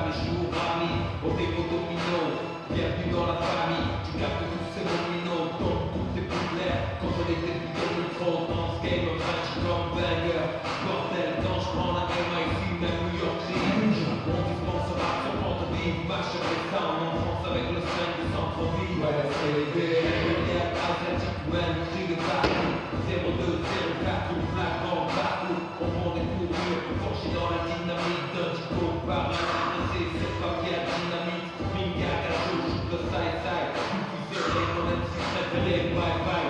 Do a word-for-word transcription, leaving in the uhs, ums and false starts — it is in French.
les jours amis, au défaut domino, bienvenue dans la famille. Tu captes tous ces mots minots, donc tout est plus clair. Quand on était plus dans le micro, dans ce game, un match comme banger. Bordel, quand je prends la M I C, même New York City. On dispense rap sur Pente-Vive, marche avec ça en enfance avec le cinq du centre-ville. Ouais, c'est les B L, Atlantic Man, cri de partout. zéro deux, zéro quatre, tout flagrant partout. On prend des fourrures pour forger dans la dynamique d'un dico par un agressé, c'est pas qui a dynamite. Minga, gâteau, shoot le side-side. Tout fusionné, mon M C préféré, bye bye.